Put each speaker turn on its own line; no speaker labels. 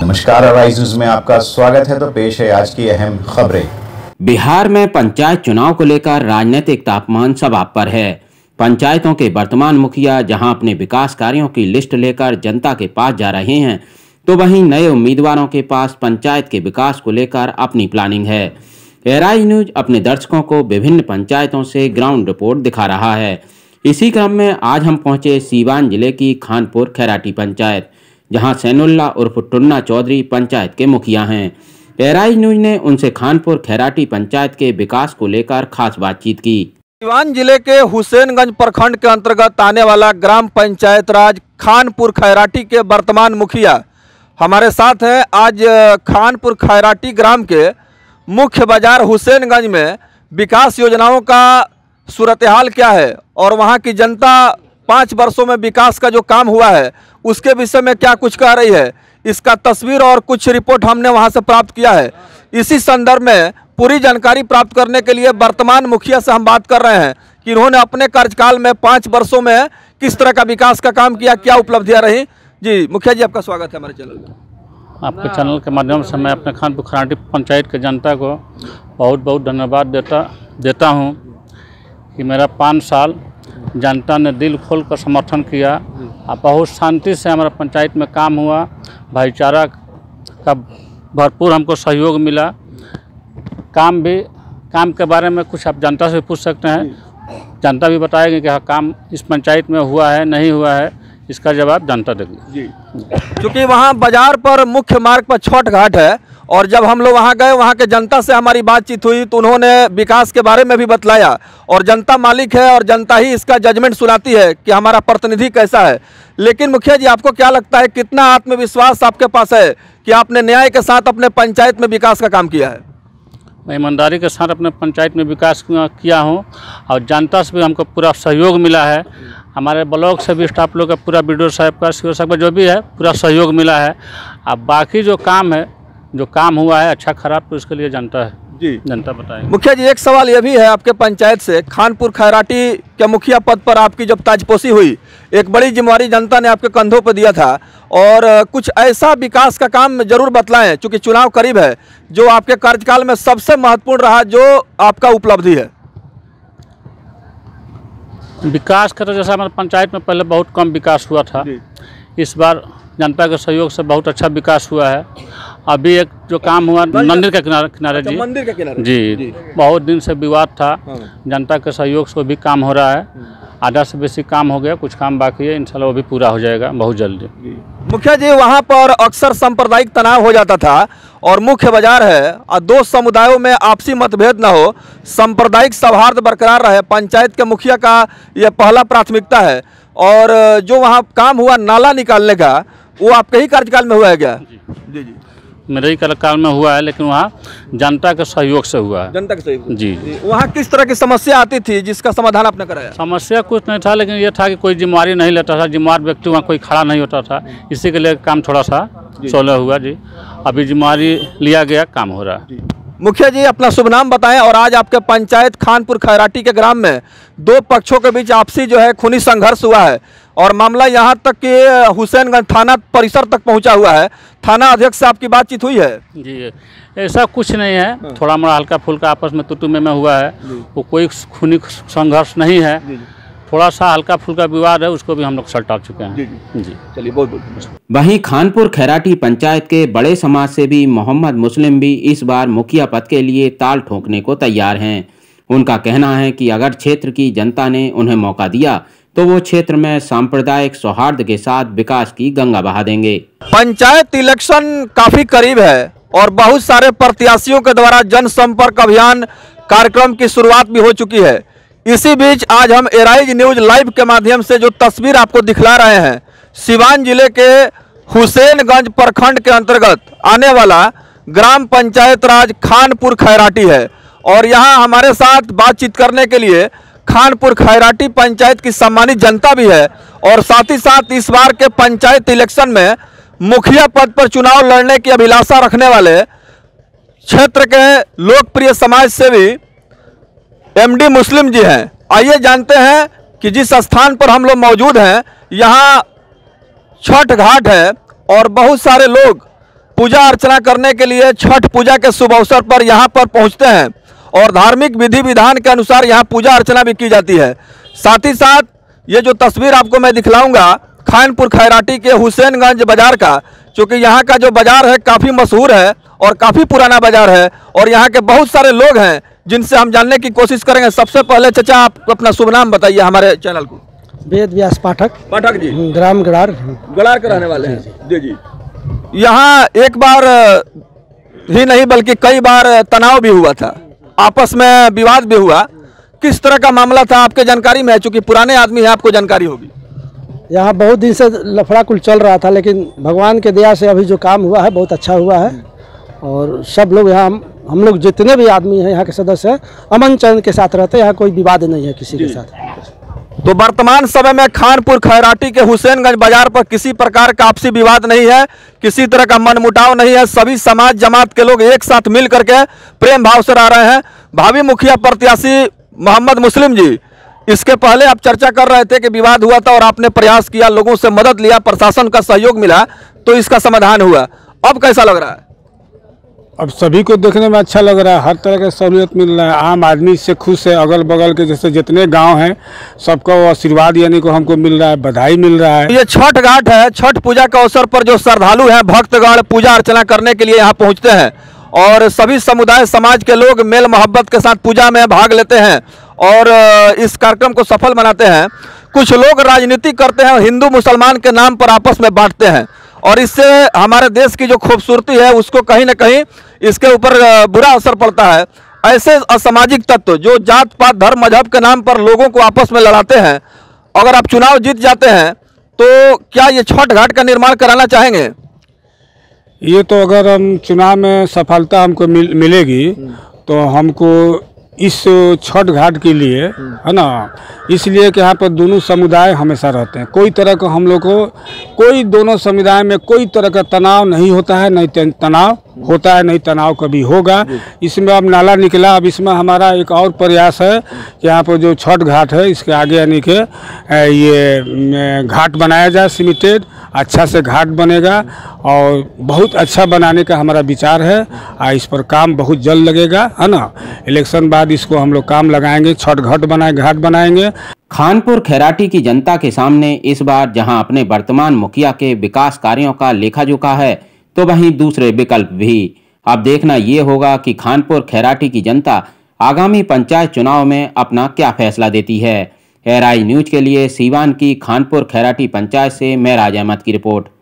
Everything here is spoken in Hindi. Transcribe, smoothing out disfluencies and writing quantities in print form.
नमस्कार, अराइज न्यूज में आपका स्वागत है। तो पेश है आज की अहम खबरें।
बिहार में पंचायत चुनाव को लेकर राजनीतिक तापमान सवाब पर है। पंचायतों के वर्तमान मुखिया जहां अपने विकास कार्यों की लिस्ट लेकर जनता के पास जा रहे हैं, तो वहीं नए उम्मीदवारों के पास पंचायत के विकास को लेकर अपनी प्लानिंग है। अराइज न्यूज अपने दर्शकों को विभिन्न पंचायतों से ग्राउंड रिपोर्ट दिखा रहा है। इसी क्रम में आज हम पहुंचे सीवान जिले की खानपुर खैराटी पंचायत, जहां सैनुल्ला उर्फ टुन्ना चौधरी पंचायत के मुखिया हैं। अराइज न्यूज ने उनसे खानपुर खैराटी पंचायत के विकास को लेकर खास बातचीत की।
सीवान जिले के हुसैनगंज प्रखंड के अंतर्गत आने वाला ग्राम पंचायत राज खानपुर खैराटी के वर्तमान मुखिया हमारे साथ हैं। आज खानपुर खैराटी ग्राम के मुख्य बाजार हुसैनगंज में विकास योजनाओं का सूरत हाल क्या है और वहां की जनता 5 वर्षों में विकास का जो काम हुआ है उसके विषय में क्या कुछ कह रही है, इसका तस्वीर और कुछ रिपोर्ट हमने वहां से प्राप्त किया है। इसी संदर्भ में पूरी जानकारी प्राप्त करने के लिए वर्तमान मुखिया से हम बात कर रहे हैं कि इन्होंने अपने कार्यकाल में 5 वर्षों में किस तरह का विकास का काम किया, क्या उपलब्धियां रही। जी मुखिया जी, आपका स्वागत है हमारे चैनल में।
आपके चैनल के माध्यम से मैं अपने खानपुर खैराटी पंचायत के जनता को बहुत बहुत धन्यवाद देता हूं कि मेरा 5 साल जनता ने दिल खोल कर समर्थन किया और बहुत शांति से हमारा पंचायत में काम हुआ। भाईचारा का भरपूर हमको सहयोग मिला। काम के बारे में कुछ आप जनता से पूछ सकते हैं, जनता भी बताएगी कि हाँ काम इस पंचायत में हुआ है नहीं हुआ है, इसका जवाब जनता देगी। जी,
क्योंकि वहाँ बाजार पर मुख्य मार्ग पर छठ घाट है और जब हम लोग वहाँ गए, वहाँ के जनता से हमारी बातचीत हुई तो उन्होंने विकास के बारे में भी बतलाया और जनता मालिक है और जनता ही इसका जजमेंट सुनाती है कि हमारा प्रतिनिधि कैसा है। लेकिन मुखिया जी, आपको क्या लगता है, कितना आत्मविश्वास आपके पास है कि आपने न्याय के साथ अपने पंचायत में विकास का काम किया है?
मैं ईमानदारी के साथ अपने पंचायत में विकास किया हूँ और जनता से भी हमको पूरा सहयोग मिला है। हमारे ब्लॉक से भी स्टाफ लोग का पूरा बीडीओ साहब का सीओ साहब का जो भी है पूरा सहयोग मिला है। अब बाकी जो काम हुआ है अच्छा खराब तो इसके लिए जनता है जी, जनता बताएगी।
मुखिया जी, एक सवाल ये भी है आपके पंचायत से, खानपुर खैराटी के मुखिया पद पर आपकी जब ताजपोशी हुई, एक बड़ी जिम्मेवारी जनता ने आपके कंधों पर दिया था और कुछ ऐसा विकास का काम जरूर बतलाएं, चूँकि चुनाव करीब है, जो आपके कार्यकाल में सबसे महत्वपूर्ण रहा, जो आपका उपलब्धि है।
विकास का तो जैसा हमारे पंचायत में पहले बहुत कम विकास हुआ था, इस बार जनता के सहयोग से बहुत अच्छा विकास हुआ है। अभी एक जो काम हुआ मंदिर के किनारे जी,
मंदिर के किनारे
जी, बहुत दिन से विवाद था, जनता के सहयोग से भी काम हो रहा है। आधा से बेसी काम हो गया, कुछ काम बाकी है, इंशाल्लाह वो भी पूरा हो जाएगा बहुत जल्दी।
मुखिया जी, वहाँ पर अक्सर सांप्रदायिक तनाव हो जाता था और मुख्य बाजार है और 2 समुदायों में आपसी मतभेद न हो, सांप्रदायिक सौहार्द बरकरार रहे, पंचायत के मुखिया का यह पहला प्राथमिकता है। और जो वहाँ काम हुआ नाला निकालने का, वो आपके ही कार्यकाल में हुआ है क्या? जी जी,
मेरे ही कार्यकाल में हुआ है, लेकिन वहाँ जनता के सहयोग से हुआ है।
जनता के सहयोग
जी।
वहाँ किस तरह की समस्या आती थी जिसका समाधान आपने कराया?
समस्या कुछ नहीं था, लेकिन ये था कि कोई जिम्मेवारी नहीं लेता था, जिम्मेवार व्यक्ति वहाँ कोई खड़ा नहीं होता था, इसी के लिए काम थोड़ा सा सोलह हुआ जी। अभी जिम्मेवारी लिया गया, काम हो रहा है।
मुखिया जी, अपना शुभ नाम बताएं। और आज आपके पंचायत खानपुर खैराटी के ग्राम में 2 पक्षों के बीच आपसी जो है खूनी संघर्ष हुआ है और मामला यहां तक कि हुसैनगंज थाना परिसर तक पहुंचा हुआ है। थाना अध्यक्ष से आपकी बातचीत हुई है?
जी, ऐसा कुछ नहीं है, थोड़ा मोड़ा हल्का फुल्का आपस में तुतु में हुआ है, वो कोई खूनी संघर्ष नहीं है, थोड़ा सा हल्का फुल्का विवाद है, उसको भी हम लोग सल्टा चुके हैं। जी,
चलिए, बहुत बहुत।
वहीं खानपुर खैराटी पंचायत के बड़े समाज से भी मोहम्मद मुस्लिम भी इस बार मुखिया पद के लिए ताल ठोकने को तैयार हैं। उनका कहना है कि अगर क्षेत्र की जनता ने उन्हें मौका दिया तो वो क्षेत्र में सांप्रदायिक सौहार्द के साथ विकास की गंगा बहा देंगे।
पंचायत इलेक्शन काफी करीब है और बहुत सारे प्रत्याशियों के द्वारा जनसंपर्क अभियान कार्यक्रम की शुरुआत भी हो चुकी है। इसी बीच आज हम अराइज न्यूज लाइव के माध्यम से जो तस्वीर आपको दिखला रहे हैं, सीवान जिले के हुसैनगंज प्रखंड के अंतर्गत आने वाला ग्राम पंचायत राज खानपुर खैराटी है और यहाँ हमारे साथ बातचीत करने के लिए खानपुर खैराटी पंचायत की सम्मानित जनता भी है और साथ ही साथ इस बार के पंचायत इलेक्शन में मुखिया पद पर चुनाव लड़ने की अभिलाषा रखने वाले क्षेत्र के लोकप्रिय समाज सेवी एमडी मुस्लिम जी हैं। आइए जानते हैं कि जिस स्थान पर हम लोग मौजूद हैं, यहाँ छठ घाट है और बहुत सारे लोग पूजा अर्चना करने के लिए छठ पूजा के शुभ अवसर पर यहाँ पर पहुँचते हैं और धार्मिक विधि विधान के अनुसार यहाँ पूजा अर्चना भी की जाती है। साथ ही साथ ये जो तस्वीर आपको मैं दिखलाऊंगा खानपुर खैराटी के हुसैनगंज बाजार का, क्योंकि यहाँ का जो बाजार है काफ़ी मशहूर है और काफ़ी पुराना बाजार है और यहाँ के बहुत सारे लोग हैं जिनसे हम जानने की कोशिश करेंगे। सबसे पहले चाचा आप अपना शुभ नाम बताइए हमारे चैनल को।
वेद व्यास पाठक
जी,
ग्राम गड़ार
के रहने वाले हैं जी। यहाँ एक बार ही नहीं बल्कि कई बार तनाव भी हुआ था, आपस में विवाद भी हुआ। किस तरह का मामला था आपके जानकारी में है? चूंकि पुराने आदमी हैं आपको जानकारी होगी।
यहाँ बहुत दिन से लफड़ा कुल चल रहा था, लेकिन भगवान के दया से अभी जो काम हुआ है बहुत अच्छा हुआ है और सब लोग यहाँ हम लोग जितने भी आदमी हैं यहाँ के सदस्य हैं अमन चैन के साथ रहते हैं। यहाँ कोई विवाद नहीं है किसी के साथ।
तो वर्तमान समय में खानपुर खैराटी के हुसैनगंज बाजार पर किसी प्रकार का आपसी विवाद नहीं है, किसी तरह का मनमुटाव नहीं है। सभी समाज जमात के लोग एक साथ मिल करके प्रेम भाव से रह रहे हैं। भावी मुखिया प्रत्याशी मोहम्मद मुस्लिम जी, इसके पहले आप चर्चा कर रहे थे कि विवाद हुआ था और आपने प्रयास किया, लोगों से मदद लिया, प्रशासन का सहयोग मिला तो इसका समाधान हुआ। अब कैसा लग रहा है?
अब सभी को देखने में अच्छा लग रहा है, हर तरह की सहूलियत मिल रहा है, आम आदमी से खुश है। अगल बगल के जैसे जितने गांव हैं सबका वो आशीर्वाद यानी को हमको मिल रहा है, बधाई मिल रहा है।
ये छठ घाट है, छठ पूजा के अवसर पर जो श्रद्धालु हैं भक्तगण पूजा अर्चना करने के लिए यहाँ पहुँचते हैं और सभी समुदाय समाज के लोग मेल मोहब्बत के साथ पूजा में भाग लेते हैं और इस कार्यक्रम को सफल बनाते हैं। कुछ लोग राजनीति करते हैं और हिंदू मुसलमान के नाम पर आपस में बांटते हैं और इससे हमारे देश की जो खूबसूरती है उसको कहीं ना कहीं इसके ऊपर बुरा असर पड़ता है। ऐसे असामाजिक तत्व जो जात पात धर्म मजहब के नाम पर लोगों को आपस में लड़ाते हैं, अगर आप चुनाव जीत जाते हैं तो क्या ये छठ घाट का निर्माण कराना चाहेंगे?
ये तो अगर हम चुनाव में सफलता हमको मिलेगी तो हमको इस छठ घाट के लिए है ना, इसलिए कि यहाँ पर दोनों समुदाय हमेशा रहते हैं। कोई तरह का हम लोग को कोई दोनों समुदाय में कोई तरह का तनाव नहीं होता है, नहीं तनाव होता है, नहीं तनाव कभी होगा। इसमें अब नाला निकला, अब इसमें हमारा एक और प्रयास है कि यहाँ पर जो छठ घाट है इसके आगे यानी कि ये घाट बनाया जाए, सीमेंटेड अच्छा से घाट बनेगा और बहुत अच्छा बनाने का हमारा विचार है। इस पर काम बहुत जल्द लगेगा है ना। इलेक्शन बाद इसको हम लोग काम लगाएंगे, छठ घाट बनाएंगे।
खानपुर खैराटी की जनता के सामने इस बार जहां अपने वर्तमान मुखिया के विकास कार्यों का लेखा जोखा है तो वहीं दूसरे विकल्प भी। अब देखना ये होगा कि खानपुर खैराटी की जनता आगामी पंचायत चुनाव में अपना क्या फैसला देती है। एआरआई न्यूज के लिए सीवान की खानपुर खैराटी पंचायत से मैं राज अहमद की रिपोर्ट।